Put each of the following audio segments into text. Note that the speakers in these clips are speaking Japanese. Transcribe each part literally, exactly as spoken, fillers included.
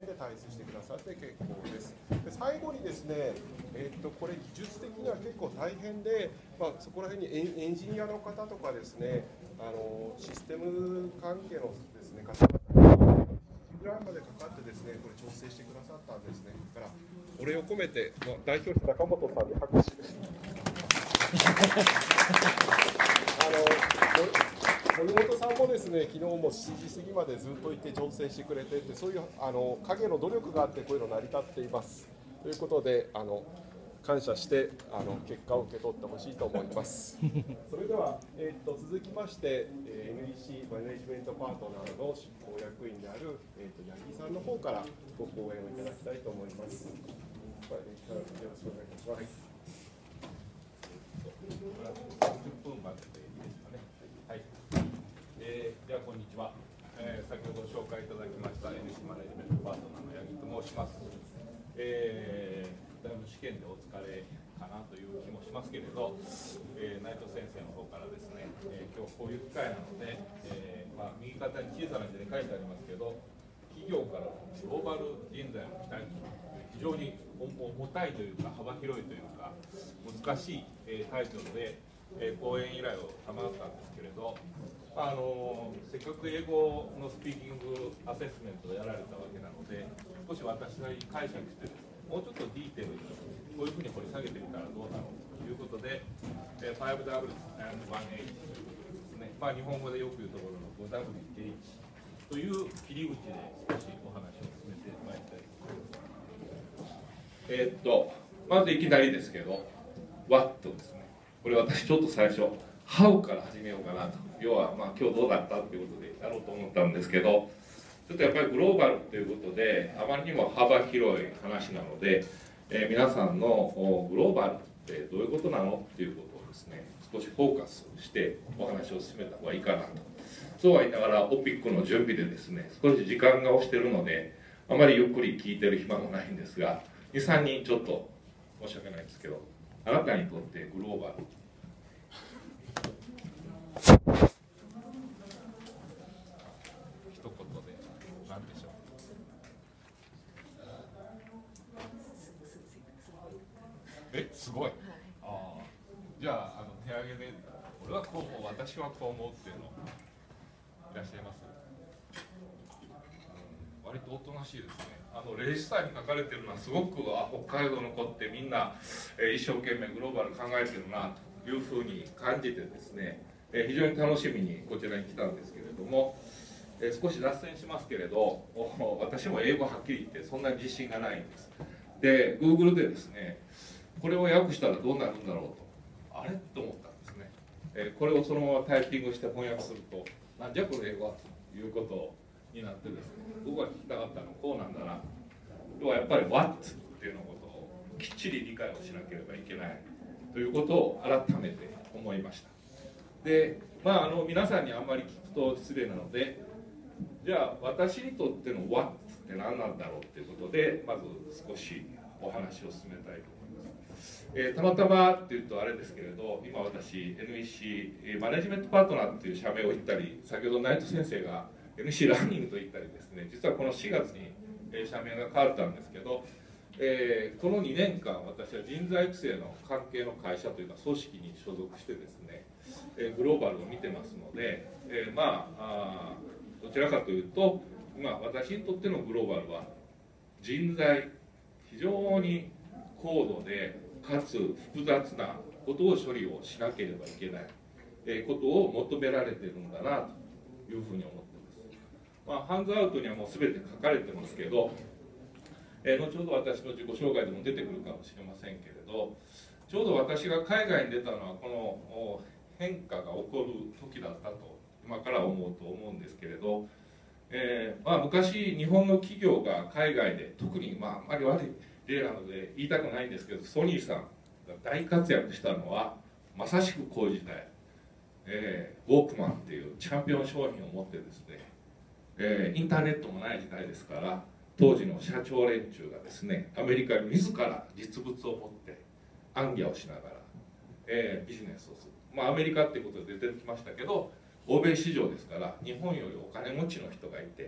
で退出してくださって結構です。で最後にですね、えー、っとこれ技術的には結構大変で、まあ、そこら辺にエン、エンジニアの方とかですね、あのシステム関係のですね方々ぐらいまでかかってですね、これ調整してくださったんですね。だからお礼を込めて、まあ、代表者中本さんに拍手です。あの森本さんもですね、昨日もしちじ過ぎまでずっといて調整してくれてて、そういうあの影の努力があってこういうの成り立っています。ということで、あの感謝してあの結果を受け取ってほしいと思います。それでは、えー、と続きまして、えー、エヌイーシー マネジメントパートナーの執行役員である、えー、と八木さんの方からご講演をいただきたいと思います。八木さん、よろしくお願いいたします。 さんじゅっぷん待っていいですかね。はい。えー、ではこんにちは。えー、先ほど紹介いただきました エヌイーシー マネジメントパートナーの八木と申します。えー、だいぶ試験でお疲れかなという気もしますけれど、えー、内藤先生の方からですね、えー、今日こういう機会なので、えーまあ、右肩に小さな字で書いてありますけど、企業からのグローバル人材の期待と非常に重たいというか幅広いというか難しい、えー、タイトルで、えー、講演依頼を賜ったんですけれど、あのー、せっかく英語のスピーキングアセスメントをやられたわけなので、少し私なりに解釈してですね、もうちょっとディーテールにこういうふうに掘り下げてみたらどうだろうということで、えー、ファイブダブリュー and ワンエイチ ということですね、まあ、日本語でよく言うところの ファイブダブリューエイチ という切り口で少しお話を進めてまいりたいと思います。えー、っとまずいきなりですけど What ですね、これ私ちょっと最初 How から始めようかなと、要はまあ今日どうだったっていうことでやろうと思ったんですけど、ちょっとやっぱりグローバルということであまりにも幅広い話なので、えー、皆さんのグローバルってどういうことなのっていうことをですね、少しフォーカスしてお話を進めた方がいいかなと。そうは言いながらオピックの準備でですね、少し時間が押してるのであまりゆっくり聞いてる暇もないんですが、にさんにんちょっと申し訳ないんですけど、あなたにとってグローバル一言で何でしょう。え、すごい。ああ、じゃあ、あの手挙げで俺はこう思う、私はこう思うっていうのいらっしゃいます？うん、割とおとなしいですね。あのレジスターに書かれてるのはすごく、あ、北海道の子ってみんな、えー、一生懸命グローバル考えてるなというふうに感じてですね、えー、非常に楽しみにこちらに来たんですけれども、えー、少し脱線しますけれど、私も英語はっきり言ってそんなに自信がないんです。で Google でですね、これを訳したらどうなるんだろうと、あれと思ったんですね。えー、これをそのままタイピングして翻訳すると、なんじゃこの英語はということになってですね、僕が聞きたかったのはこうなんだな、要はやっぱり What っていうのことをきっちり理解をしなければいけないということを改めて思いました。で、まあ、あの皆さんにあんまり聞くと失礼なので、じゃあ私にとっての What って何なんだろうっていうことで、まず少しお話を進めたいと思います。えー、たまたまっていうとあれですけれど、今私 エヌイーシー マネジメントパートナーっていう社名を言ったり、先ほど内藤先生が エヌイーシー ランニングと言ったりですね、実はこのしがつに社名が変わったんですけど、えー、このにねんかん私は人材育成の関係の会社というか組織に所属してですね、えー、グローバルを見てますので、えー、まあ、あどちらかというと、まあ、私にとってのグローバルは人材、非常に高度でかつ複雑なことを処理をしなければいけない、えー、ことを求められてるんだなというふうに思っています。まあ、ハンズアウトにはもう全て書かれてますけど、えー、後ほど私の自己紹介でも出てくるかもしれませんけれど、ちょうど私が海外に出たのはこの変化が起こる時だったと今から思うと思うんですけれど、えーまあ、昔日本の企業が海外で特に、まあ、あんまり悪い例なので言いたくないんですけど、ソニーさんが大活躍したのはまさしくこういう時代、えー、ウォークマンっていうチャンピオン商品を持ってですね、えー、インターネットもない時代ですから、当時の社長連中がですね、アメリカに自ら実物を持って暗記をしながら、えー、ビジネスをする。まあ、アメリカっていうことで出てきましたけど、欧米市場ですから日本よりお金持ちの人がいて、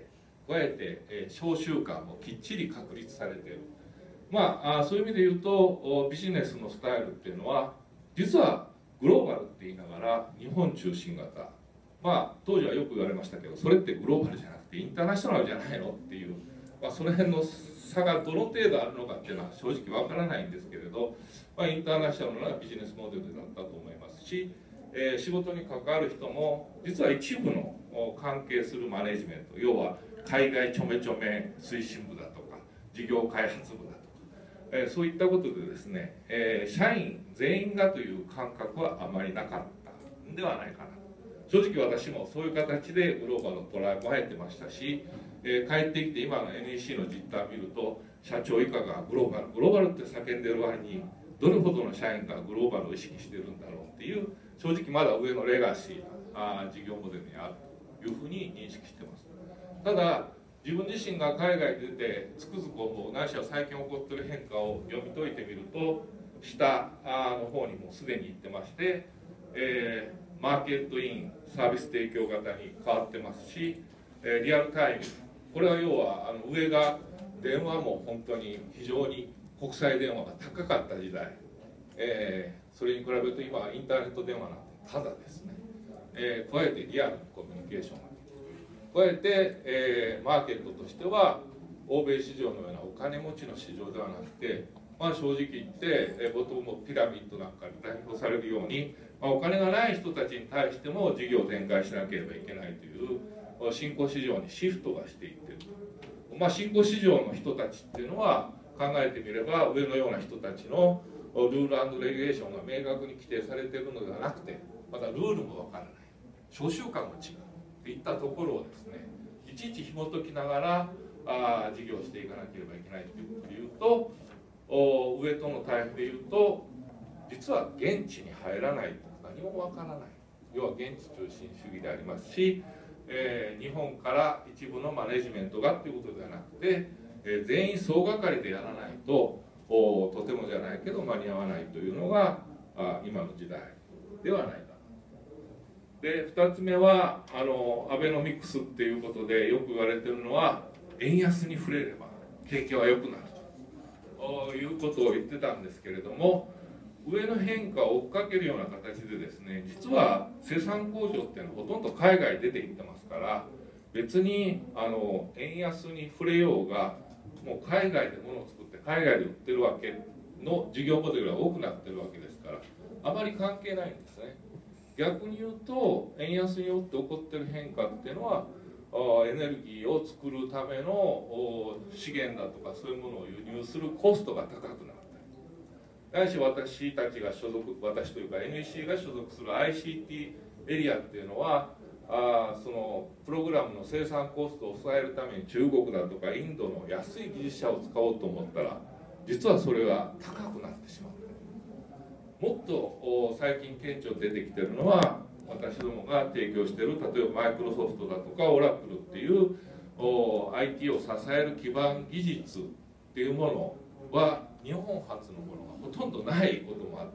加えて、えー、商習慣もきっちり確立されている。まあ、あそういう意味で言うとビジネスのスタイルっていうのは実はグローバルって言いながら日本中心型、まあ当時はよく言われましたけど、それってグローバルじゃなくてインターナショナルじゃないのっていう、まあ、その辺の差がどの程度あるのかっていうのは正直わからないんですけれど、まあ、インターナショナルなビジネスモデルだったと思いますし、えー、仕事に関わる人も実は一部の関係するマネジメント、要は海外ちょめちょめ推進部だとか事業開発部だとか、えー、そういったことでですね、えー、社員全員がという感覚はあまりなかったんではないかな。正直私もそういう形でグローバルを捉えてましたし、えー、帰ってきて今の エヌイーシー の実態を見ると、社長以下がグローバルグローバルって叫んでる割にどれほどの社員がグローバルを意識してるんだろうっていう、正直まだ上のレガシーな事業モデルにあるというふうに認識してます。ただ自分自身が海外に出てつくづく思う、ないしは最近起こっている変化を読み解いてみると、下の方にもすでに行ってまして、えー、マーケットインサービス提供型に変わってますし、えー、リアルタイム、これは要はあの上が電話も本当に非常に国際電話が高かった時代、えー、それに比べると今インターネット電話なんてただですね、えー、加えてリアルなコミュニケーションが加えて、えー、マーケットとしては欧米市場のようなお金持ちの市場ではなくて、まあ、正直言って、えー、ボトムピラミッドなんかに代表されるように、まあ、お金がない人たちに対しても事業を展開しなければいけないという新興市場にシフトがしていっている、まあ、新興市場の人たちっていうのは考えてみれば上のような人たちのルール&レギュレーションが明確に規定されているのではなくて、またルールもわからない、諸習慣も違うといったところをですね、いちいち紐解きながらあ事業をしていかなければいけないということでいうと、お上との対比でいうと、実は現地に入らないと何もわからない、要は現地中心主義でありますし、えー、日本から一部のマネジメントがということではなくて、えー、全員総がかりでやらないとおとてもじゃないけど間に合わないというのがあ今の時代ではないかな。でふたつめはあのアベノミクスっていうことでよく言われているのは、円安に触れれば景気は良くなるということを言ってたんですけれども、上の変化を追っかけるような形でですね、実は生産工場っていうのはほとんど海外出ていってますから、別にあの円安に触れようがもう海外で物を作って海外で売ってるわけの事業モデルが多くなってるわけですから、あまり関係ないんですね。逆に言うと円安によって起こってる変化っていうのは、エネルギーを作るための資源だとかそういうものを輸入するコストが高くなったり、ないし私たちが所属、私というか エヌイーシー が所属する アイシーティー エリアっていうのは、あそのプログラムの生産コストを抑えるために中国だとかインドの安い技術者を使おうと思ったら、実はそれが高くなってしまう。もっと最近顕著に出てきてるのは、私どもが提供している例えばマイクロソフトだとかオラクルっていう アイティー を支える基盤技術っていうものは日本発のものがほとんどないこともあって、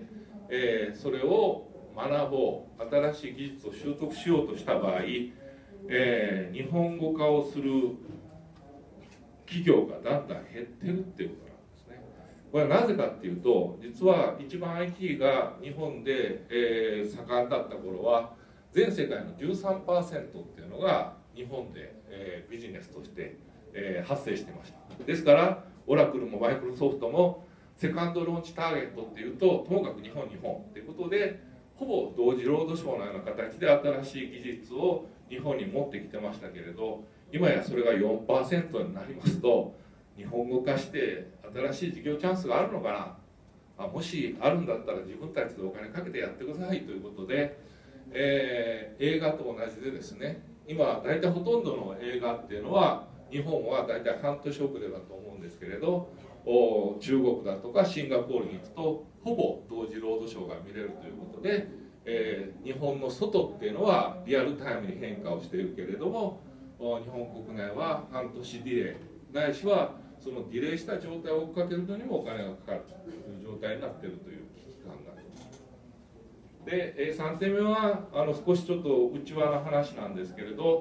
えー、それを学ぼう、新しい技術を習得しようとした場合、えー、日本語化をする企業がだんだん減ってるっていうことなんですね。これはなぜかっていうと、実は一番 アイティー が日本で、えー、盛んだった頃は全世界の じゅうさんパーセント っていうのが日本で、えー、ビジネスとして、えー、発生してました。ですからオラクルもマイクロソフトもセカンドローンチターゲットっていうと、ともかく日本日本っていうことで、ほぼ同時労働省のような形で新しい技術を日本に持ってきてましたけれど、今やそれが よんパーセント になりますと、日本語化して新しい事業チャンスがあるのかな、あもしあるんだったら自分たちでお金かけてやってくださいということで、えー、映画と同じでですね、今大体ほとんどの映画っていうのは日本は大体半年遅れだと思うんですけれど、中国だとかシンガポールに行くとほぼ同時労働省が見れるということで、えー、日本の外っていうのはリアルタイムに変化をしているけれども、日本国内は半年ディレイないしはそのディレイした状態を追っかけるのにもお金がかかるという状態になっているという危機感があります。でさんてんめはあの少しちょっと内輪の話なんですけれど、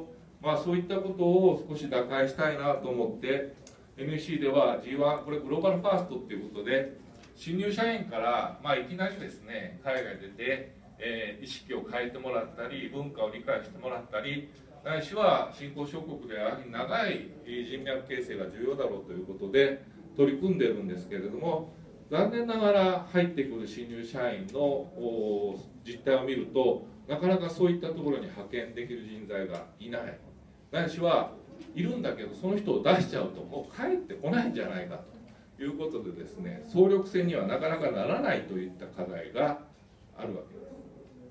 まあ、そういったことを少し打開したいなと思って エヌイーシー では ジーワン これグローバルファーストっていうことで新入社員から、まあ、いきなりですね海外出て、えー、意識を変えてもらったり文化を理解してもらったりないしは新興諸国では長い人脈形成が重要だろうということで取り組んでるんですけれども、残念ながら入ってくる新入社員の実態を見るとなかなかそういったところに派遣できる人材がいない、ないしはいるんだけどその人を出しちゃうともう帰ってこないんじゃないかということでですね、総力戦にはなかなかならないといった課題があるわけです。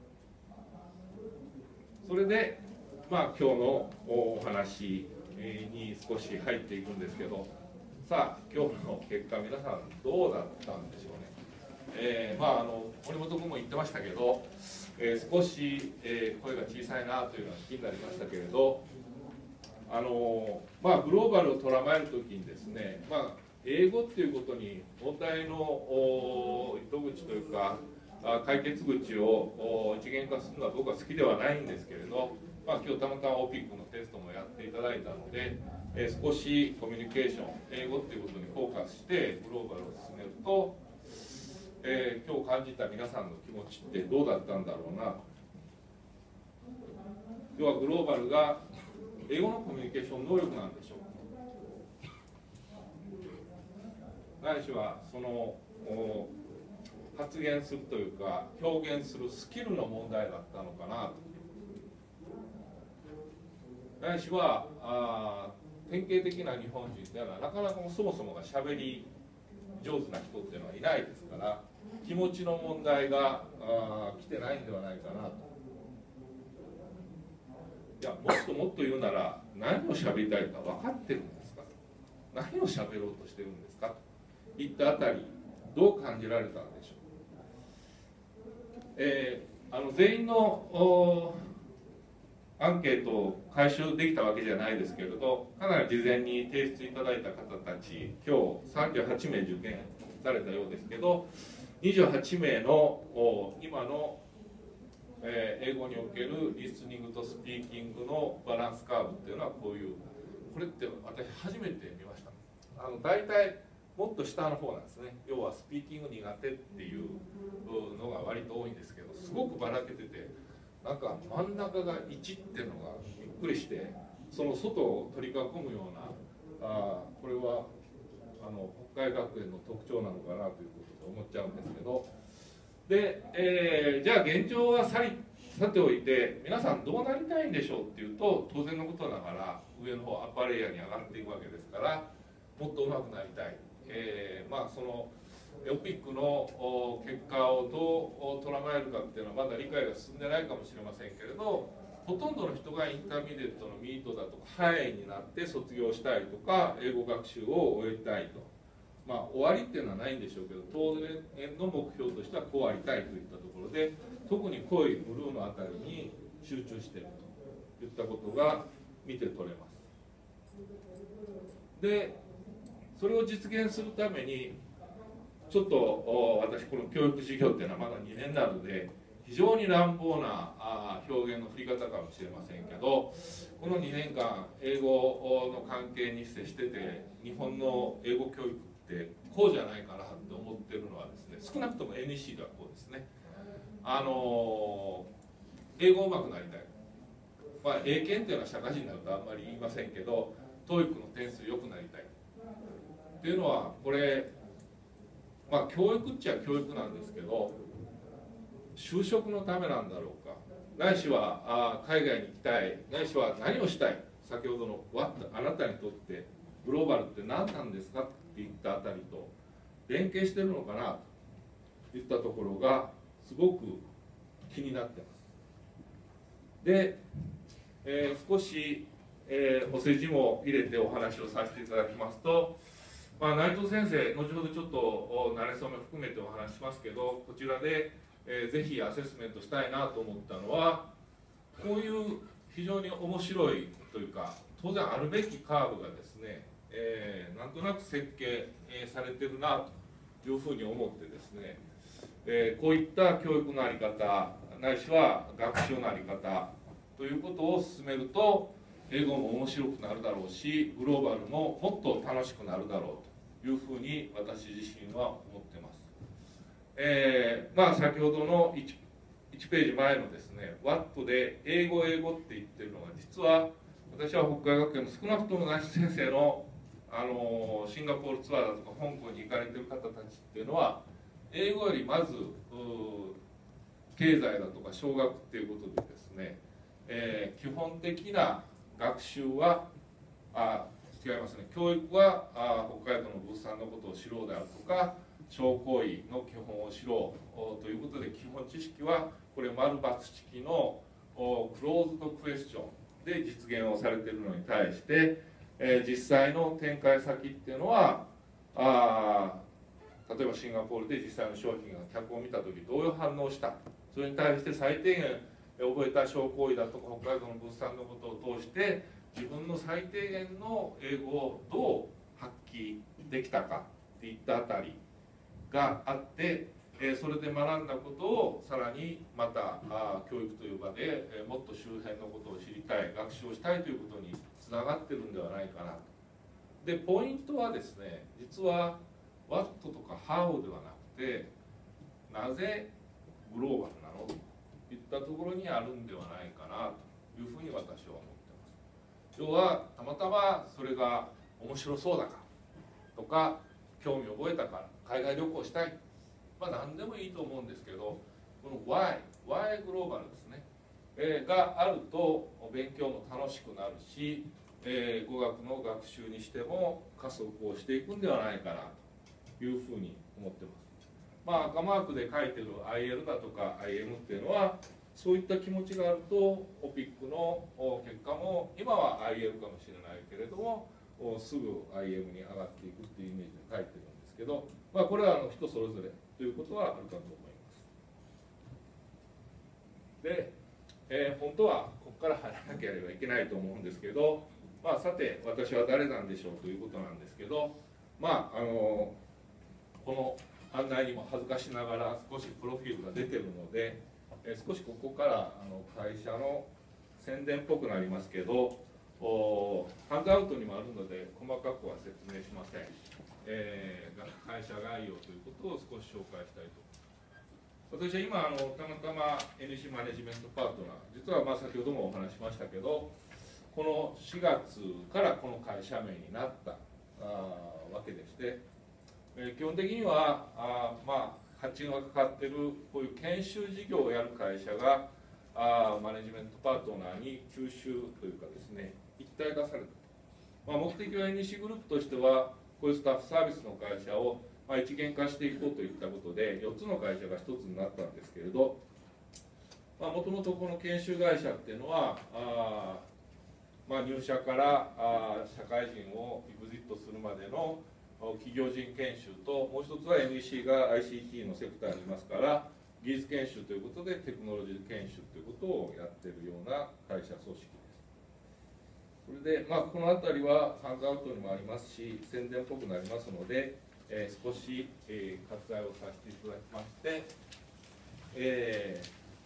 それで、まあ、今日のお話に少し入っていくんですけど、さあ今日の結果皆さんどうだったんでしょうね。えー、まああの森本君も言ってましたけど、えー、少し、えー、声が小さいなというのは気になりましたけれど、あのまあグローバルを捉まえるときにですね、まあ英語っていうことに問題の糸口というか解決口を一元化するのは僕は好きではないんですけれど、まあ、今日たまたま オーピック のテストもやっていただいたので、えー、少しコミュニケーション英語っていうことにフォーカスしてグローバルを進めると、えー、今日感じた皆さんの気持ちってどうだったんだろうな。要はグローバルが英語のコミュニケーション能力なんでしょうか、ないしはその発言するというか表現するスキルの問題だったのかなと、ないしはあ典型的な日本人ではなかなかそもそもがしゃべり上手な人っていうのはいないですから、気持ちの問題があ来てないんではないかなと。いやもっともっと言うなら何をしゃべりたいか分かってるんですか、何をしゃべろうとしてるんですかといったあたりどう感じられたんでしょう。えー、あの全員のアンケートを回収できたわけじゃないですけれど、かなり事前に提出いただいた方たち今日さんじゅうはちめい受験されたようですけど、にじゅうはちめいの今のえー、英語におけるリスニングとスピーキングのバランスカーブっていうのはこういう、これって私初めて見ました。あの大体もっと下の方なんですね。要はスピーキング苦手っていうのが割と多いんですけど、すごくばらけてて、なんか真ん中がいちっていうのがびっくりして、その外を取り囲むような、あこれはあの北海学園の特徴なのかなということで思っちゃうんですけど。で、えー、じゃあ現状はさりさておいて皆さんどうなりたいんでしょうっていうと当然のことながら上の方アッパーレイヤーに上がっていくわけですから、もっと上手くなりたい、えー、まあそのオピックの結果をどう捉まえるかっていうのはまだ理解が進んでないかもしれませんけれど、ほとんどの人がインターミディエットのミートだとかハイになって卒業したいとか英語学習を終えたいと。まあ、終わりっていうのはないんでしょうけど当然の目標としてはこうありたいといったところで特に濃いブルーのあたりに集中しているといったことが見て取れます。でそれを実現するためにちょっと私この教育事業っていうのはまだにねんなので非常に乱暴な表現の振り方かもしれませんけど、このにねんかん英語の関係に接してて日本の英語教育こうじゃないかなって思ってるのはですね、少なくとも エヌイーシー ではこうですね。あの英語うまくなりたい、まあ、英検っていうのは社会人になるとあんまり言いませんけど トーイック の点数良くなりたいっていうのはこれまあ教育っちゃ教育なんですけど就職のためなんだろうか、ないしはあ海外に行きたい、ないしは何をしたい、先ほどのあなたにとってグローバルって何なんですかっていったあたりと連携してるのかなといったところがすごく気になってます。で、えー、少し、えー、お世辞も入れてお話をさせていただきますと、まあ、内藤先生後ほどちょっと馴れ初め含めてお話ししますけど、こちらで、えー、ぜひアセスメントしたいなと思ったのはこういう非常に面白いというか当然あるべきカーブがですねえー、なんとなく設計、えー、されてるなというふうに思ってですね、えー、こういった教育の在り方ないしは学習の在り方ということを進めると、 英語も面白くなるだろうし、グローバルももっと楽しくなるだろうというふうに私自身は思ってます。えー、まあ先ほどの 1, 1ページ前のですね、ワット で英語英語って言ってるのが、実は私は北海学園の少なくとも内地先生の、あのシンガポールツアーだとか香港に行かれてる方たちっていうのは、英語よりまず経済だとか小学っていうことでですね、えー、基本的な学習はあ違いますね、教育はあ北海道の物産のことを知ろうであるとか、商行為の基本を知ろうということで、基本知識はこれ丸×式のクローズドクエスチョンで実現をされているのに対して、えー、実際の展開先っていうのはあ例えばシンガポールで実際の商品が客を見た時どういう反応をした、それに対して最低限覚えた商行為だとか北海道の物産のことを通して自分の最低限の英語をどう発揮できたかっていったあたりがあって、えー、それで学んだことをさらにまたあ教育という場で、えー、もっと周辺のことを知りたい、学習をしたいということにつながってるんではないかなと。でポイントはですね、実は What とか How ではなくて、なぜグローバルなのといったところにあるんではないかなというふうに私は思ってます。要はたまたまそれが面白そうだからとか興味を覚えたから海外旅行したい、まあ何でもいいと思うんですけど、この Why、Why グローバルですね、えー、があると勉強も楽しくなるし、えー、語学の学習にしても加速をしていくんではないかなというふうに思ってます。まあ、赤マークで書いてる アイエル だとか アイエム っていうのはそういった気持ちがあると オピック の結果も今は アイエル かもしれないけれどもすぐ アイエム に上がっていくっていうイメージで書いてるんですけど、まあ、これはあの人それぞれということはあるかと思います。で、えー、本当はここから入らなければいけないと思うんですけど、まあ、さて私は誰なんでしょうということなんですけど、まああのこの案内にも恥ずかしながら少しプロフィールが出てるので、えー、少しここからあの会社の宣伝っぽくなりますけど、おハンドアウトにもあるので細かくは説明しません。えー、会社概要ということを少し紹介したいと思います。私は今あのたまたま エヌイーシー マネジメントパートナー、実はまあ先ほどもお話しましたけど、このしがつからこの会社名になったあわけでして、えー、基本的にはあまあ発注がかかっているこういう研修事業をやる会社があマネジメントパートナーに吸収というかですね、一体化された、まあ、目的は エヌイーシー グループとしてはこういうスタッフサービスの会社をまあ一元化していこうといったことでよっつの会社がひとつになったんですけれど、もともとこの研修会社っていうのはあ、まあ、入社からあ社会人をエグジットするまでの企業人研修と、もう一つは エヌイーシー が アイシーティー のセクターにいますから技術研修ということでテクノロジー研修ということをやっているような会社組織です。それで、まあ、この辺りはハンドアウトにもありますし宣伝っぽくなりますので、えー、少し、えー、割愛をさせていただきまして、え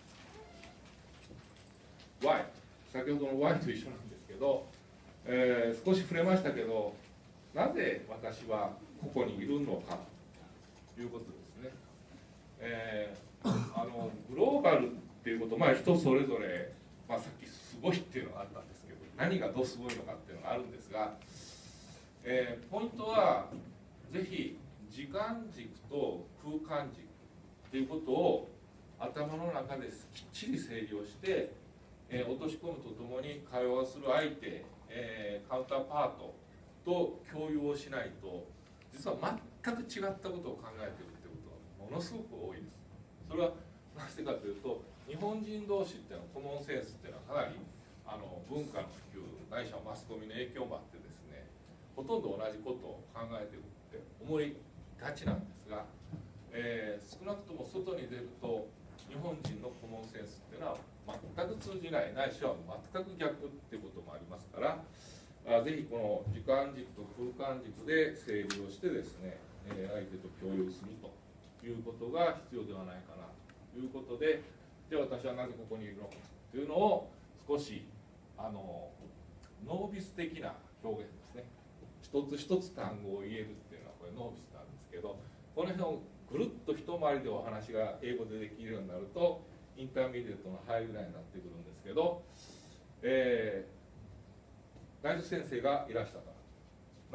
ー、Y、 先ほどの Y と一緒なんですけど、えー、少し触れましたけど、なぜ私はここにいるのかということですね。えー、あのグローバルっていうこと、まあ、人それぞれ、まあ、さっきすごいっていうのがあったんですけど、何がどうすごいのかっていうのがあるんですが、えー、ポイントはぜひ時間軸と空間軸っていうことを頭の中できっちり整理をして、えー、落とし込むとともに会話をする相手、えー、カウンターパートと共有をしないと、実は全く違ったことを考えているってことはものすごく多いです。それはなぜかというと、日本人同士っていうのはコモンセンスっていうのはかなりあの文化の普及ないしはマスコミの影響もあってですね、ほとんど同じことを考えているって思いがちなんですが、えー、少なくとも外に出ると日本人のコモンセンスっていうのは全く通じない、ないしは全く逆っていうこともありますから、あぜひこの時間軸と空間軸で整理をしてですね、え相手と共有するということが必要ではないかなということで、じゃあ私はなぜここにいるのかというのを少しあのノービス的な表現ですね。一つ一つ単語を言えるっていうのはこれノービスなんですけど、この辺をぐるっと一回りでお話が英語でできるようになるとインターミディエートの範囲ぐらいになってくるんですけど、えー、内藤先生がいらしたから。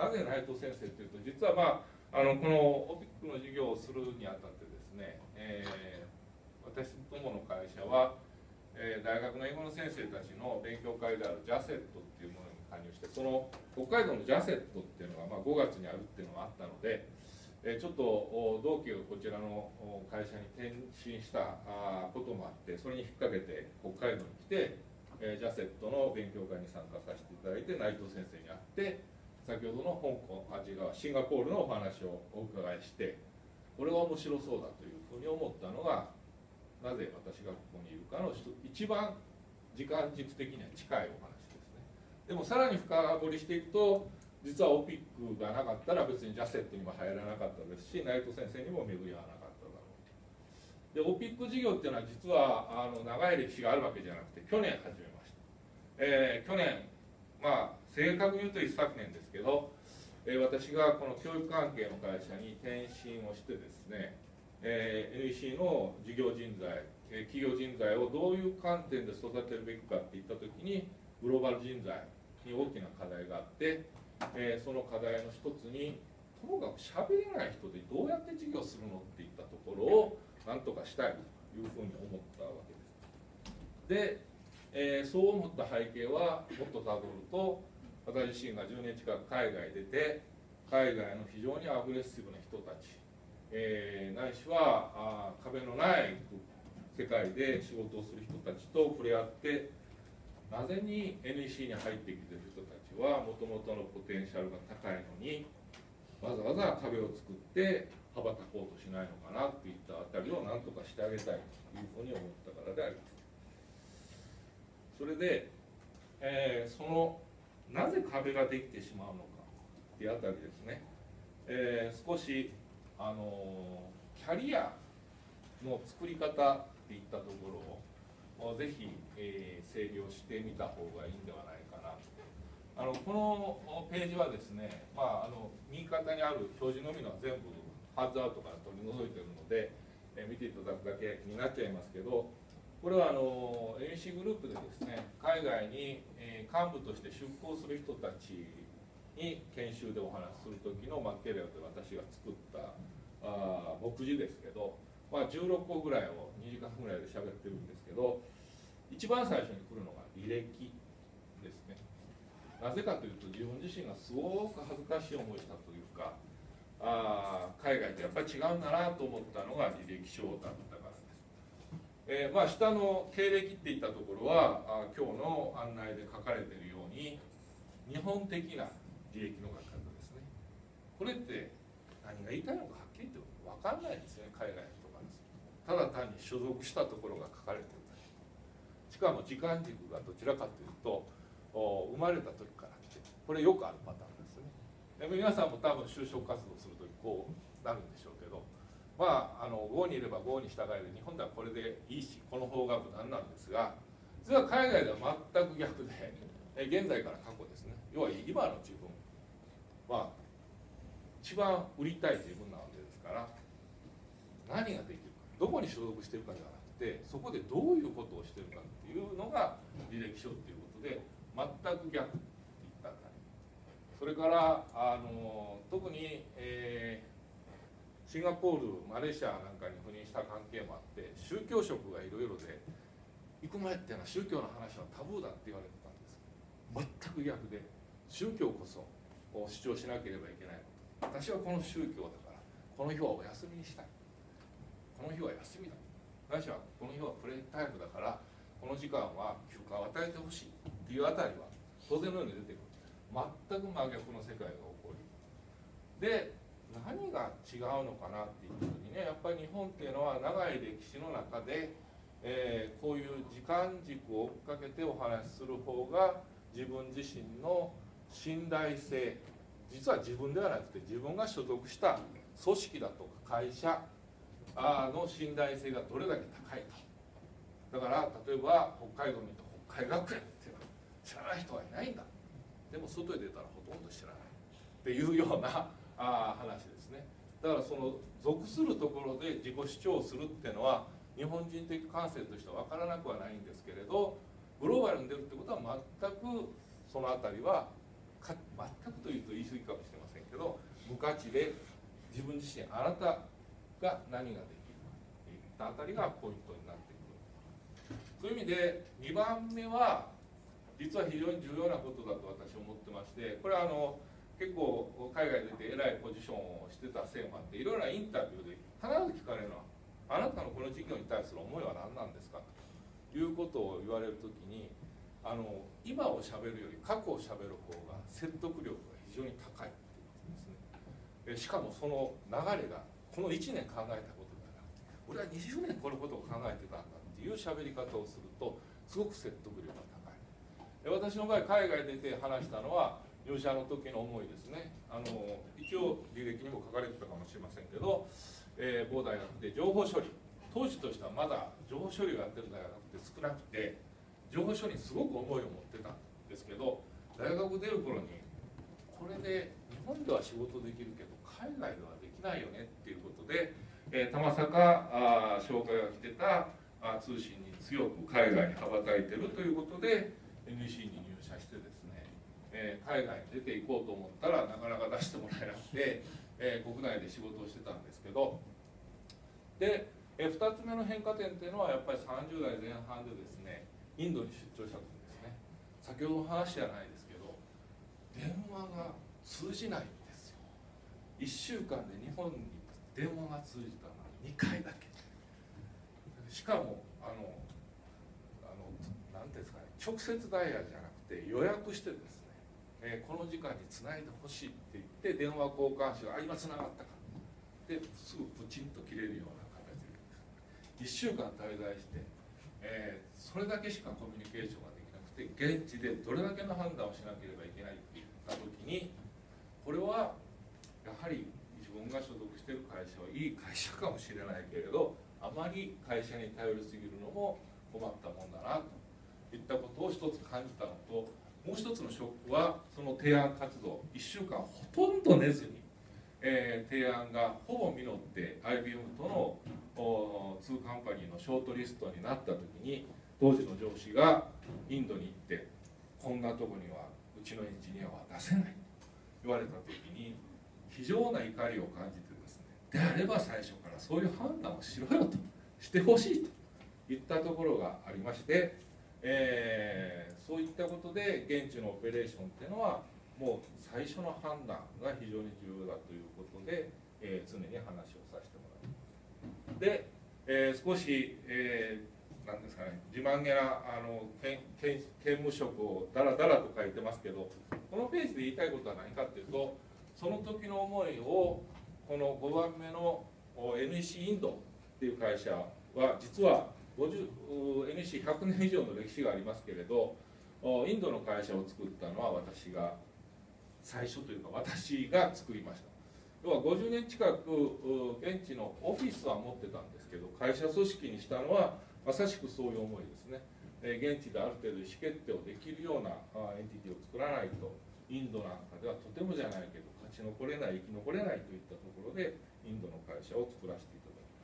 なぜ内藤先生というと、実はまああのこのオピックの授業をするにあたってですね、えー、私どもの会社は、えー、大学の英語の先生たちの勉強会であるジャセットっていうものに加入して、その北海道のジャセットっていうのがまあごがつにあるっていうのがあったので、えー、ちょっと同期がこちらの会社に転身したこともあって、それに引っ掛けて北海道に来て、えー、ジャセットの勉強会に参加させていただいて、内藤先生に会って、先ほどの香港、あ、違う、シンガポールのお話をお伺いして、これは面白そうだというふうに思ったのが、なぜ私がここにいるかの一番時間軸的には近いお話ですね。でもさらに深掘りしていくと、実はオピックがなかったら別にジャセットにも入らなかったですし、内藤先生にも巡り合わなかっただろうと。で、オピック事業っていうのは実はあの長い歴史があるわけじゃなくて、去年始めました。えー、去年、まあ正確に言うと一昨年ですけど、えー、私がこの教育関係の会社に転身をしてですね、えー、エヌイーシー の事業人材、えー、企業人材をどういう観点で育てるべきかっていったときに、グローバル人材に大きな課題があって、えー、その課題の一つに、ともかく喋れない人でどうやって事業するのっていったところをなんとかしたいというふうに思ったわけです。で、えー、そう思った背景はもっとたどると、私自身がじゅうねん近く海外出て、海外の非常にアグレッシブな人たち、えー、ないしはあ壁のない世界で仕事をする人たちと触れ合って、なぜに エヌイーシー に入ってきている人たちはもともとのポテンシャルが高いのに、わざわざ壁を作って羽ばたこうとしないのかなといったあたりを何とかしてあげたいというふうに思ったからであります。それで、えー、そのなぜ壁ができてしまうのかっていうあたりですね、えー、少し、あのー、キャリアの作り方っていったところをぜひ、えー、整理をしてみた方がいいんではないかなと。あのこのページはですね、まあ、あの右肩にある表示のみのは全部ハンズアウトから取り除いているので、えー、見ていただくだけになっちゃいますけど、これはあの エヌイーシー グループでですね、海外に、えー、幹部として出向する人たちに研修でお話しする時のマッケレアで私が作ったあ目次ですけど、まあ、じゅうろっこぐらいをにじかんぐらいで喋ってるんですけど、一番最初に来るのが履歴ですね。なぜかというと、自分自身がすごく恥ずかしい思いしたというか、あ海外とやっぱり違うんだなと思ったのが履歴書だったからです。えーまあ、下の経歴っていったところはあ今日の案内で書かれているように日本的な履歴の書き方ですね。これって何が言いたいのかはっきり言って分かんないですよね、海外の人からです。ただ単に所属したところが書かれているだけ。しかも時間軸がどちらかというと生まれた時から来て、これよくあるパターンですね。で皆さんも多分就職活動する時こうなるんでしょうけど、まあ、あの郷にいれば郷に従えで、日本ではこれでいいし、この方が無難なんですが、実は海外では全く逆で、え現在から過去ですね、要は今の自分、まあ、一番売りたい自分なわけですから、何ができるか、どこに所属しているかではなくて、そこでどういうことをしているかっていうのが履歴書っていうことで、全く逆っていったあたり。それからあの特に、えーシンガポール、マレーシアなんかに赴任した関係もあって、宗教色がいろいろで、行く前っていうのは宗教の話はタブーだって言われてたんですけど、全く逆で、宗教こそ主張しなければいけないこと。私はこの宗教だから、この日はお休みにしたい。この日は休みだ。私はこの日はプレイタイムだから、この時間は休暇を与えてほしいっていうあたりは、当然のように出てくる。全く真逆の世界が起こる。で何が違うのかなっていう時にね、やっぱり日本っていうのは長い歴史の中で、えー、こういう時間軸を追っかけてお話しする方が自分自身の信頼性、実は自分ではなくて自分が所属した組織だとか会社の信頼性がどれだけ高いか。だから例えば北海道にいると北海学園っていうのは知らない人はいないんだ。 でも外へ出たらほとんど知らないっていうようなあ話ですね。だからその属するところで自己主張するっていうのは日本人的感性としては分からなくはないんですけれど、グローバルに出るってことは全くその辺りはか全くというと言い過ぎかもしれませんけど、無価値で自分自身あなたが何ができるかっていったあたりがポイントになってくる。そういう意味でにばんめは実は非常に重要なことだと私は思ってまして、これはあの結構海外出て偉いポジションをしてたせいもあっていろいろなインタビューで必ず聞かれるのは、あなたのこの事業に対する思いは何なんですかということを言われるときに、あの今をしゃべるより過去をしゃべる方が説得力が非常に高いっていうことですね。しかもその流れがこのいちねん考えたことだな、俺はにじゅうねんこのことを考えてたんだっていうしゃべり方をするとすごく説得力が高い。私の場合海外出て話したのは入社の時の思いですね。あの一応履歴にも書かれてたかもしれませんけど、えー、某大学で情報処理、当時としてはまだ情報処理をやってる大学って少なくて、情報処理にすごく思いを持ってたんですけど、大学出る頃にこれで日本では仕事できるけど海外ではできないよねっていうことで、えー、たまさかあ紹介が来てたあ通信に強く海外に羽ばたいてるということで エヌイーシー に入社してですね、えー、海外に出ていこうと思ったらなかなか出してもらえなくて、えー、国内で仕事をしてたんですけど、で、えー、ふたつめの変化点っていうのはやっぱりさんじゅうだいぜん半でですねインドに出張した時ですね。先ほどの話じゃないですけど電話が通じないんですよ。いっしゅうかんで日本に電話が通じたのはにかいだけ。しかもあのあのなんていうんですかね、直接ダイヤルじゃなくて予約してですね、えー、この時間につないでほしいって言って電話交換手が「あ今つながったか」ですぐプチンと切れるような形でいっしゅうかん滞在して、えー、それだけしかコミュニケーションができなくて現地でどれだけの判断をしなければいけないって言った時に、これはやはり自分が所属している会社はいい会社かもしれないけれど、あまり会社に頼りすぎるのも困ったもんだなといったことを一つ感じたのと、もう一つのショックはその提案活動いっしゅうかんほとんど寝ずに、えー、提案がほぼ実って アイビーエム とのツーカンパニーのショートリストになった時に、当時の上司がインドに行ってこんなとこにはうちのエンジニアは出せないと言われた時に非常な怒りを感じてですね、であれば最初からそういう判断をしろよとしてほしいといったところがありまして、えー、そういったことで現地のオペレーションっていうのはもう最初の判断が非常に重要だということで、えー、常に話をさせてもらいます。で、えー、少し、えー、なんですかね、自慢げなあの兼務職をだらだらと書いてますけど、このページで言いたいことは何かっていうと、その時の思いをこのごばんめの エヌイーシー インドっていう会社は実は エヌイーシーひゃくねん以上の歴史がありますけれど、インドの会社を作ったのは私が最初というか私が作りました。要はごじゅうねん近く現地のオフィスは持ってたんですけど、会社組織にしたのはまさしくそういう思いですね。現地である程度意思決定をできるようなエンティティを作らないとインドなんかではとてもじゃないけど勝ち残れない、生き残れないといったところでインドの会社を作らせていただきま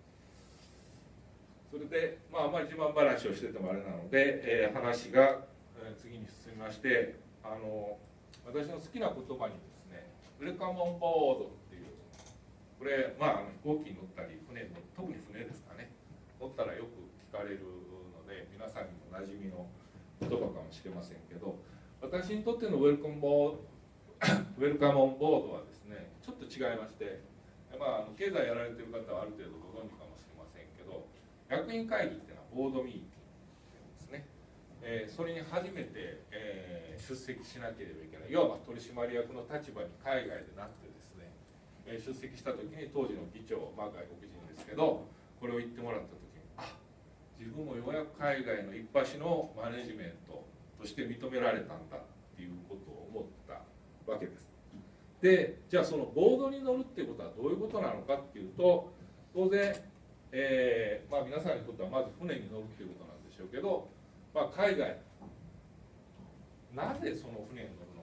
した。それで、まあ、あまり自慢話をしててもあれなので、えー、話が、えー、次に進みまして、あの私の好きな言葉にですね「ウェルカムオンボード」っていう、これ、まあ、あの飛行機に乗ったり船の特に船ですかね、乗ったらよく聞かれるので皆さんにも馴染みの言葉かもしれませんけど、私にとってのウェルカムボードウェルカムオンボードはですねちょっと違いまして、まあ、あの経済やられてる方はある程度ご存知かもしれませんけど、役員会議っていうのはボードミーティングですね、えー、それに初めて、えー、出席しなければいけない、いわば取締役の立場に海外でなってですね、えー、出席した時に当時の議長、まあ、外国人ですけどこれを言ってもらった時に、あ、自分もようやく海外の一発のマネジメントとして認められたんだっていうことを思ったわけです。で、じゃあそのボードに乗るっていうことはどういうことなのかっていうと、当然、えーまあ、皆さんにとってはまず船に乗るっていうことなんでしょうけど、まあ、海外なぜその船に乗るの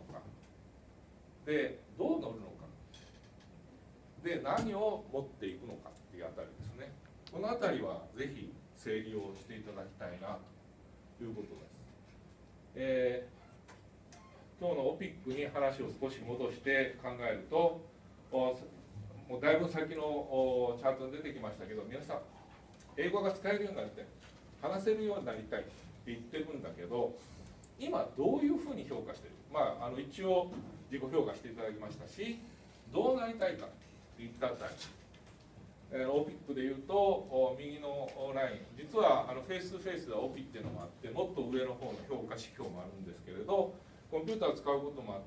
でどう乗るのかで何を持っていくのかっていうあたりですね。このあたりはぜひ整理をしていただきたいなということです。えー、今日の オピック に話を少し戻して考えると、もうだいぶ先のチャートに出てきましたけど、皆さん英語が使えるようになりたい、話せるようになりたいって言ってるんだけど、今どういうふうに評価してる、まあ、あの一応自己評価していただきましたし、どうなりたいかといったあたり、えー、オピック でいうと右のライン、実はあのフェイストゥフェイスでは オピ っていうのもあって、もっと上の方の評価指標もあるんですけれど、コンピューターを使うこともあって、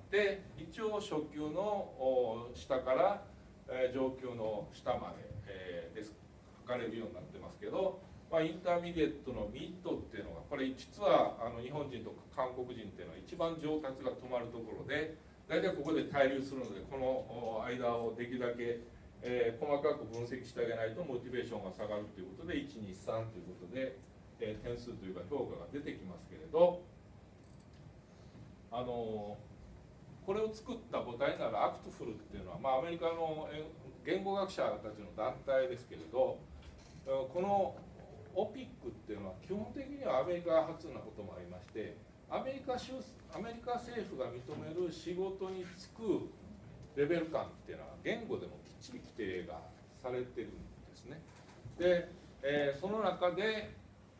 一応初級の下から上級の下まで、えー、です測れるようになってますけど、まあ、インターミディエットのミッドっていうのが、これ実はあの日本人とか韓国人っていうのは一番上達が止まるところで、大体ここで滞留するので、この間をできるだけ、えー、細かく分析してあげないとモチベーションが下がるということで、いちにさんということで、えー、点数というか評価が出てきますけれど、あのこれを作った母体ならアクトフルっていうのは、まあ、アメリカの言語学者たちの団体ですけれど、この オピック っていうのは基本的にはアメリカ発なこともありまして、アメリカ州アメリカ政府が認める仕事に就くレベル感っていうのは言語でもきっちり規定がされてるんですね。で、えー、その中で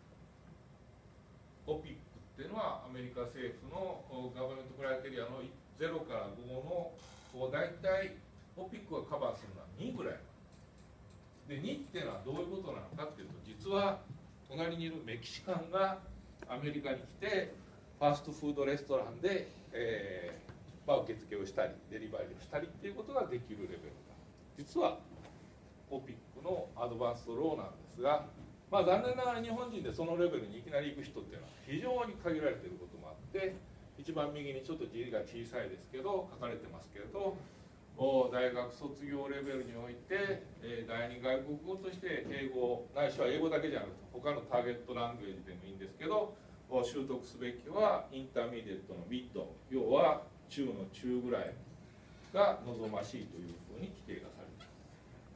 オピック っていうのはアメリカ政府のガバメントクライテリアのゼロからごの大体 オピック がカバーするのはにぐらいで、にっていうのはどういうことなのかっていうと、実は隣にいるメキシカンがアメリカに来てファーストフードレストランで、えーまあ、受付をしたりデリバリーをしたりっていうことができるレベルが実は オピック のアドバンストローなんですが、まあ、残念ながら日本人でそのレベルにいきなり行く人っていうのは非常に限られていることもあって、一番右にちょっと字が小さいですけど書かれてますけれど、大学卒業レベルにおいて、えー、第二外国語として英語ないしは英語だけじゃなくて他のターゲットラングエージでもいいんですけど、習得すべきはインターミディエットのミッド、要は中の中ぐらいが望ましいというふうに規定がされています。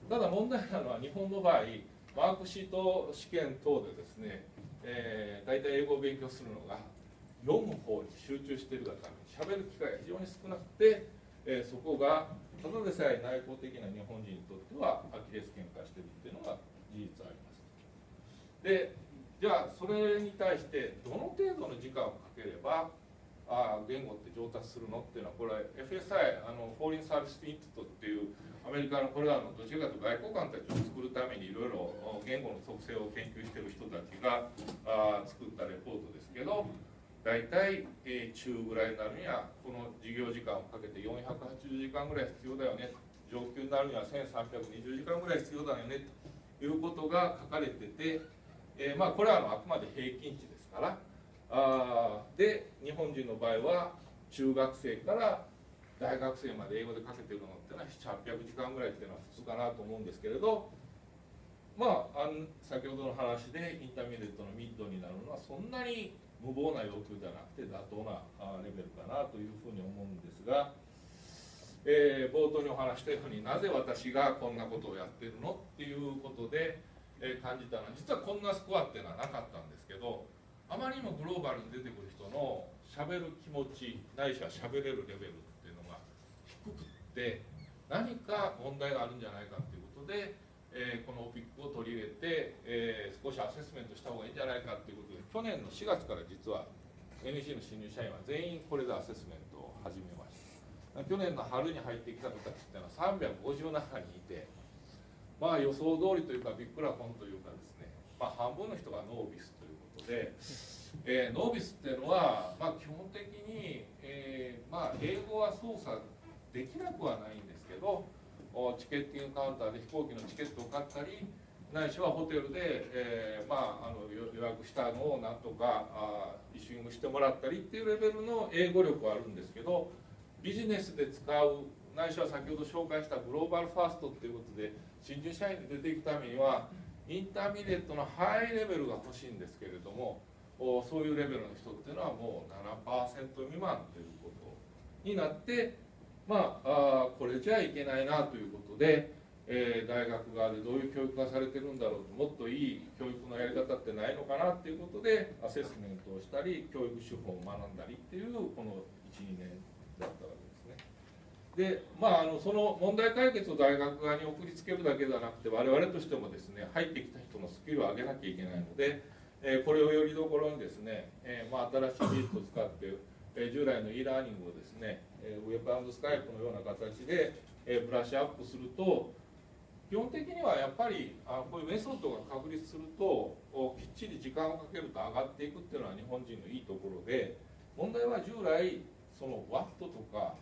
ただ問題なのは日本の場合、マークシート試験等でですね、えー、大体英語を勉強するのが読む方に集中しているがために喋る機会が非常に少なくて、えー、そこがただでさえ内向的な日本人にとってはアキレス腱化しているっていうのが事実あります。で、じゃあそれに対してどの程度の時間をかければあ言語って上達するのっていうのは、これ エフエスアイ あのフォーリンサービスインスティトっていうアメリカのこれらのどちらかというと外交官たちを作るためにいろいろ言語の特性を研究している人たちがあ作ったレポートですけど、大体、えー、中ぐらいになるにはこの授業時間をかけてよんひゃくはちじゅうじかんぐらい必要だよね、上級になるにはせんさんびゃくにじゅうじかんぐらい必要だよねということが書かれてて、えー、まあこれはあくまで平均値ですから、あで日本人の場合は中学生から大学生まで英語で書けてるのっていうのはななひゃくはっぴゃくじかんぐらいっていうのは普通かなと思うんですけれど、まあ、あん先ほどの話でインターミディエットのミッドになるのはそんなに無謀な要求ではなくて妥当なレベルかなというふうに思うんですが、えー、冒頭にお話したようになぜ私がこんなことをやってるのっていうことで、えー、感じたのは、実はこんなスコアっていうのはなかったんですけど、あまりにもグローバルに出てくる人のしゃべる気持ちないしはしゃべれるレベルっていうのが低くって何か問題があるんじゃないかということで、えー、この オピック を取り入れて、えー、少しアセスメントした方がいいんじゃないかということで、去年のしがつから実は エヌイーシー の新入社員は全員これでアセスメントを始めました。去年の春に入ってきた子たちっていうのはさんびゃくごじゅうななにんいて、まあ予想通りというかビッグラコンというかですね、まあ、半分の人がノービスということで、えー、ノービスっていうのは、まあ、基本的に、えーまあ、英語は操作できなくはないんですけど、チケッティングカウンターで飛行機のチケットを買ったり、ないしはホテルで、えーまあ、あの予約したのをなんとかあイシューイングしてもらったりっていうレベルの英語力はあるんですけど、ビジネスで使うないしは先ほど紹介したグローバルファーストっていうことで新入社員で出ていくためにはインターミディエットのハイレベルが欲しいんですけれども、そういうレベルの人っていうのはもう ななパーセント 未満ということになって、 まあ、あこれじゃいけないなということで、えー、大学側でどういう教育がされてるんだろうと、もっといい教育のやり方ってないのかなっていうことでアセスメントをしたり教育手法を学んだりっていうこのいちにねんだったわけですね。でまあ、あのその問題解決を大学側に送りつけるだけではなくて、我々としてもですね、入ってきた人のスキルを上げなきゃいけないので、えー、これをよりどころにですね、えーまあ、新しい技術を使って、えー、従来の e ラーニングをですね、えー、ウェブ&スカイプのような形で、えー、ブラッシュアップすると、基本的にはやっぱりあこういうメソッドが確立するときっちり時間をかけると上がっていくっていうのは日本人のいいところで、問題は従来その What とか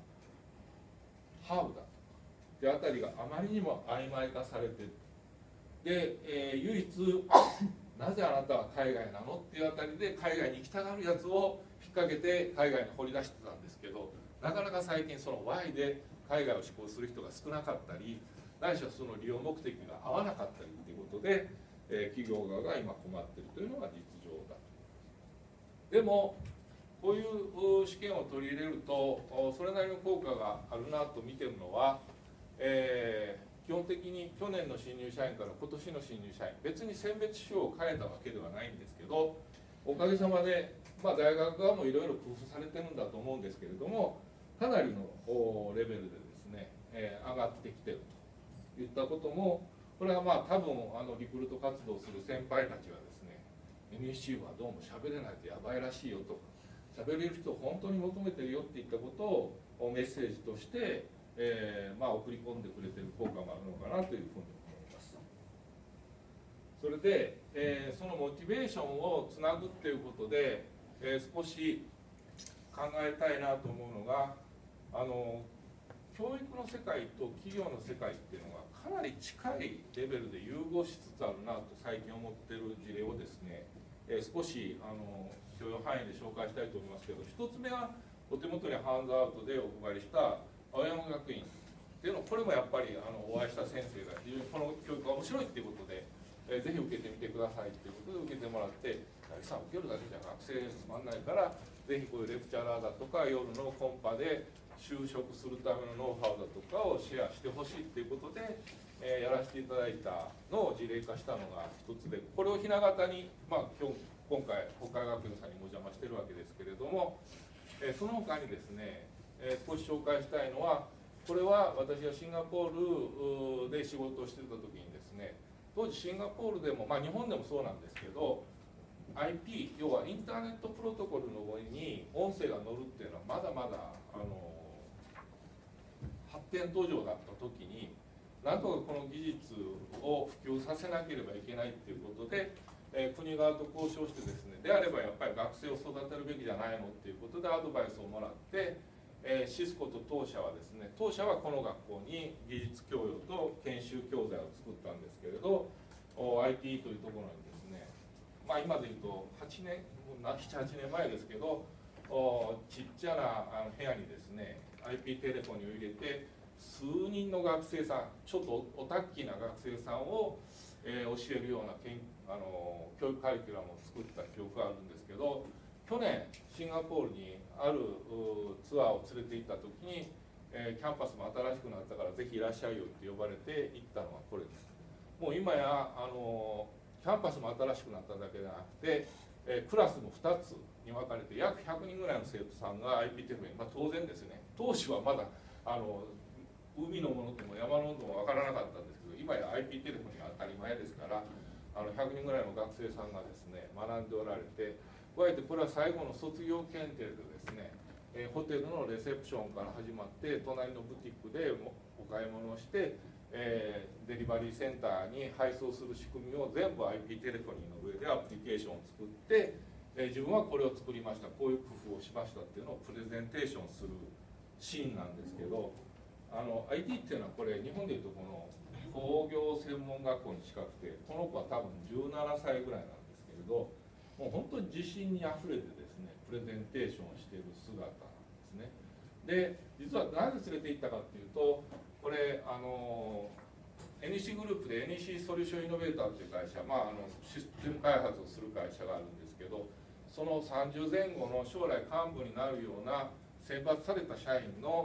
How だってあたりがあまりにも曖昧化されてで、えー、唯一なぜあなたは海外なのっていうあたりで海外に行きたがるやつを引っ掛けて海外に掘り出してたんですけど、なかなか最近その Why で海外を志向する人が少なかったり、ないしはその利用目的が合わなかったりということで、えー、企業側が今困っているというのが実情だと。でもこういう試験を取り入れるとそれなりの効果があるなと見てるのは、えー、基本的に去年の新入社員から今年の新入社員、別に選別手法を変えたわけではないんですけど、おかげさまで、まあ、大学側もいろいろ工夫されてるんだと思うんですけれども、かなりのレベルでですね、えー、上がってきてるといったことも、これはまあ多分あのリクルート活動する先輩たちがですね、 エヌイーシー はどうも喋れないとやばいらしいよとか、喋れる人を本当に求めてるよっていったことをメッセージとして、えーまあ、送り込んでくれてる効果もあるのかなというふうに思います。それで、えー、そのモチベーションをつなぐっていうことで、えー、少し考えたいなと思うのが、あの教育の世界と企業の世界っていうのがかなり近いレベルで融合しつつあるなと最近思ってる事例をですね、えー、少しあの許容範囲で紹介したいと思いますけど、一つ目はお手元にハンズアウトでお配りした青山学院っていうの、これもやっぱりあのお会いした先生が非常にこの教育が面白いっていうことで、えー、ぜひ受けてみてくださいということで受けてもらって、大木さん受けるだけじゃ学生つまんないからぜひこういうレクチャラーだとか夜のコンパで就職するためのノウハウだとかをシェアしてほしいっていうことで、えー、やらせていただいたのを事例化したのが一つで、これをひな形に、まあ、今日今回北海学院さんにもお邪魔してるわけですけれども、えー、その他にですね、えー、少し紹介したいのは、これは私がシンガポールで仕事をしてた時にですね、当時シンガポールでも、まあ、日本でもそうなんですけど、 アイピー 要はインターネットプロトコルの上に音声が乗るっていうのはまだまだあの発展途上だった時に、なんとかこの技術を普及させなければいけないっていうことで、えー、国側と交渉してですね、であればやっぱり学生を育てるべきじゃないのっていうことでアドバイスをもらって、えー、シスコと当社はですね、当社はこの学校に技術教養と研修教材を作ったんですけれど、 アイティー というところにですね、まあ、今でいうとはちねん、ななはちねんまえですけど、ちっちゃな部屋にですね アイピー テレフォンにを入れて、数人の学生さん、ちょっとオタッキーな学生さんを、えー、教えるようなけんあの教育カリキュラムを作った記憶があるんですけど、去年シンガポールにあるツアーを連れて行った時に、えー、キャンパスも新しくなったからぜひいらっしゃいよって呼ばれて行ったのがこれです。もう今やあのキャンパスも新しくなっただけでなくて、えー、クラスもふたつに分かれて約ひゃくにんぐらいの生徒さんが アイピー テレフォンに、まあ、当然ですね、当時はまだあの海のものとも山のものとも分からなかったんですけど、今や アイピー テレフォンが当たり前ですから、あのひゃくにんぐらいの学生さんがですね学んでおられて、加えてこれは最後の卒業検定でですね、えー、ホテルのレセプションから始まって隣のブティックでお買い物をして、えー、デリバリーセンターに配送する仕組みを全部 アイピー テレフォニーの上でアプリケーションを作って、えー、自分はこれを作りました、こういう工夫をしましたっていうのをプレゼンテーションするシーンなんですけど、あの アイティー っていうのはこれ日本でいうとこの工業専門学校に近くて、この子は多分じゅうななさいぐらいなんですけれど、もう本当に自信にあふれてですねプレゼンテーションをしている姿なんですね。で実はなぜ連れて行ったかっていうと、これあの エヌイーシー グループで エヌイーシー ソリューションイノベーターという会社、まあ、あのシステム開発をする会社があるんですけど、そのさんじゅうぜん後の将来幹部になるような選抜された社員の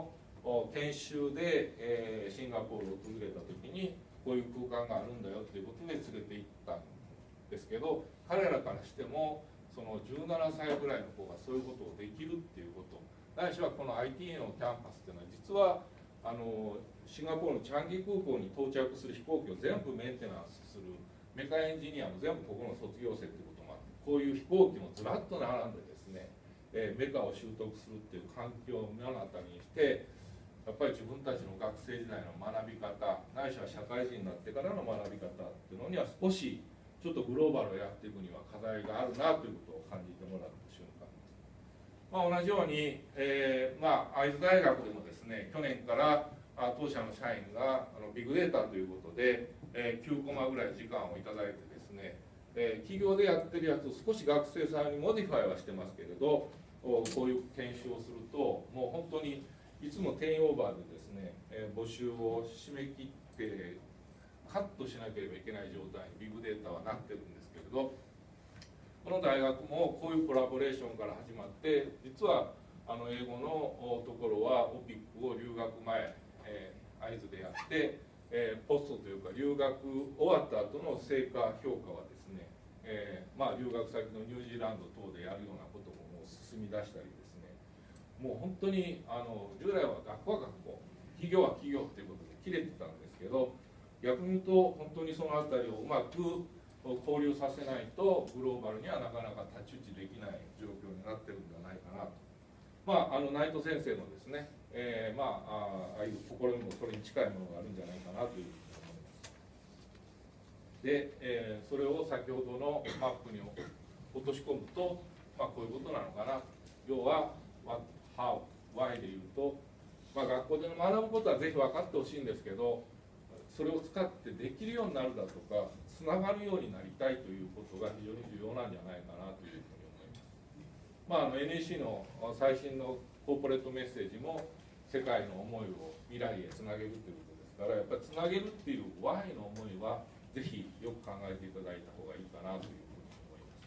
研修で、えー、シンガポールを訪れた時にこういう空間があるんだよということで連れて行ったんですけど、彼らからしてもそのじゅうななさいぐらいの子がそういうことをできるっていうこと、ないしはこの アイティー のキャンパスっていうのは実はあのシンガポールのチャンギ空港に到着する飛行機を全部メンテナンスするメカエンジニアも全部ここの卒業生っていうこともあって、こういう飛行機もずらっと並んでですね、えー、メカを習得するっていう環境を目の当たりにして、やっぱり自分たちの学生時代の学び方、ないしは社会人になってからの学び方っていうのには少しちょっとグローバルをやっていくには課題があるなということを感じてもらった瞬間です。まあ、同じように、えーまあ、会津大学でもですね、去年から当社の社員があのビッグデータということで、えー、きゅうコマぐらい時間をいただいてですね、えー、企業でやってるやつを少し学生さんにモディファイはしてますけれど、こういう研修をするともう本当にいつも定員オーバーでですね、えー、募集を締め切ってカットしなければいけない状態にビッグデータはなってるんですけれど、この大学もこういうコラボレーションから始まって、実はあの英語のところは オピック を留学前、えー、会津でやって、えー、ポストというか留学終わった後の成果評価はですね、えーまあ、留学先のニュージーランド等でやるようなことももう進み出したりですね、もう本当にあの従来は学校は学校、企業は企業ということで切れてたんですけど、逆に言うと本当にそのあたりをうまく交流させないとグローバルにはなかなか太刀打ちできない状況になってるんじゃないかなと。まあ、あの内藤先生のですね、えー、まあああいう心にもそれに近いものがあるんじゃないかなというふうに思います。で、えー、それを先ほどのマップに落とし込むと、まあ、こういうことなのかな。要は What, How, Why でいうと、まあ、学校で学ぶことはぜひ分かってほしいんですけど、それを使ってできるようになるだとかつながるようになりたいということが非常に重要なんじゃないかなというふうに思います。まあ、あの エヌイーシー の最新のコーポレートメッセージも世界の思いを未来へつなげるということですから、やっぱりつなげるっていう Why の思いはぜひよく考えていただいた方がいいかなというふうに思います。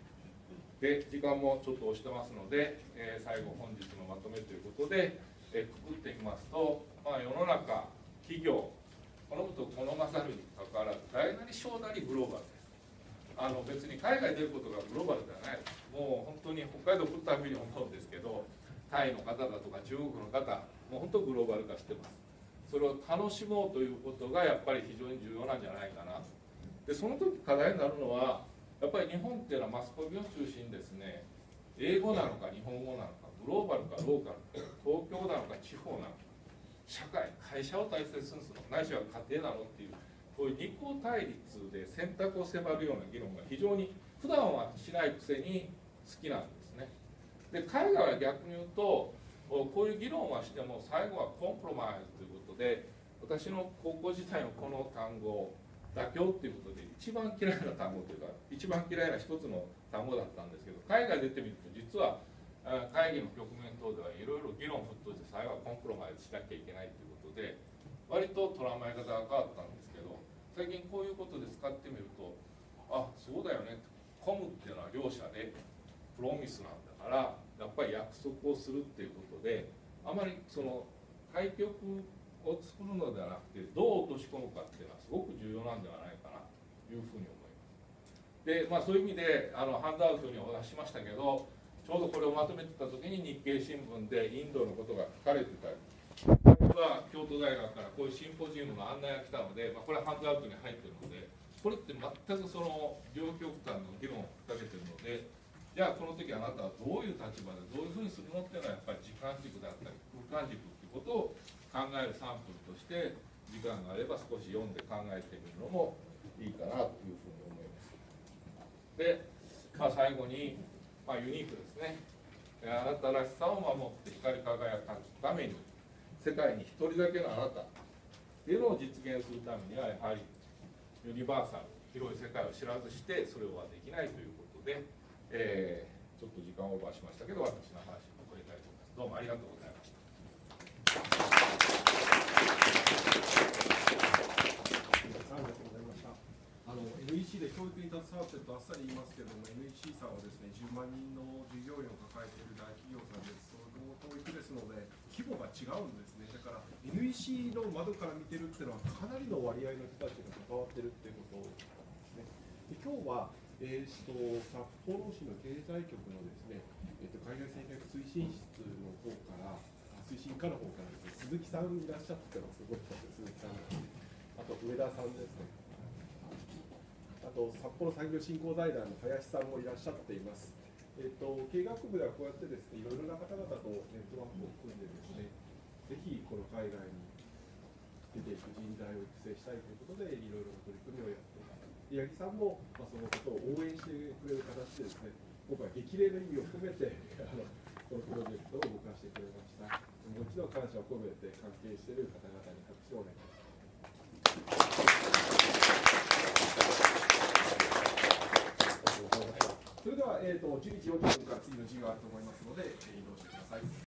で、時間もちょっと押してますので、えー、最後本日のまとめということで、えー、くくってみますと、まあ、世の中企業好むと好まざるにかかわらず大なり小なりグローバルです。あの別に海外出ることがグローバルではない。もう本当に北海道来るたびに思うんですけど、タイの方だとか中国の方、もう本当グローバル化してます。それを楽しもうということがやっぱり非常に重要なんじゃないかな。でその時課題になるのはやっぱり日本っていうのはマスコミを中心にですね、英語なのか日本語なのかグローバルかローカルか東京なのか地方なのか社会会社を大切にするのないしは家庭なのっていう、こういう二項対立で選択を迫るような議論が非常に普段はしないくせに好きなんですね。で海外は逆に言うとこういう議論はしても最後はコンプロマイズということで、私の高校時代のこの単語妥協っていうことで一番嫌いな単語というか一番嫌いな一つの単語だったんですけど、海外出てみると実は会議の局面等ではいろいろ議論を沸騰して最後はコンプロマイズしなきゃいけないということで割と捉え方が変わったんですけど、最近こういうことで使ってみると、あ、そうだよね、コムっていうのは両者でプロミスなんだからやっぱり約束をするっていうことで、あまりその対局を作るのではなくてどう落とし込むかっていうのはすごく重要なんではないかなというふうに思います。で、まあ、そういう意味であのハンドアウトにお出ししましたけど、ちょうどこれをまとめてた時に日経新聞でインドのことが書かれてたり、は京都大学からこういうシンポジウムの案内が来たので、まあ、これはハンドアウトに入ってるので、これって全くその両極端の議論をかけてるので、じゃあこの時あなたはどういう立場でどういうふうにするのっていうのはやっぱり時間軸であったり空間軸っていうことを考えるサンプルとして時間があれば少し読んで考えてみるのもいいかなというふうに思います。で、まあ、最後にまあ、ユニークですね。あなたらしさを守って光り輝かすために世界に一人だけのあなたっていうのを実現するためにはやはりユニバーサル広い世界を知らずしてそれはできないということで、えー、ちょっと時間オーバーしましたけど私の話を終えたいと思います。どうもありがとうございました。 ありがとうございました。あの エヌイーシー で教育に携わっているとあっさり言いますけれども、 エヌイーシー さんはですねじゅうまんにんの従業員を抱えている大企業さんです。総合教育ですので規模が違うんですね。だから エヌイーシー の窓から見てるっていうのはかなりの割合の人たちが関わってるっていうことですね。で今日は、えー、と札幌市の経済局のですね、えー、と海外戦略推進室の方から推進課の方からですね、鈴木さんいらっしゃってます。すごいです鈴木さん。あと上田さんですね。あと札幌産業振興財団の林さんもいらっしゃっています。えっと、経営学部ではこうやってですね、いろいろな方々とネットワークを組んでですね、ぜひこの海外に出ていく人材を育成したいということで、いろいろな取り組みをやっています。八木さんも、まあ、そのことを応援してくれる形でですね、僕は激励の意味を含めてあのこのプロジェクトを動かしてくれました。もう一度感謝を込めて関係している方々に拍手をお願いします。それでは、えーと、じゅういちじよんじゅっぷんから次の授業があると思いますので、移動してください。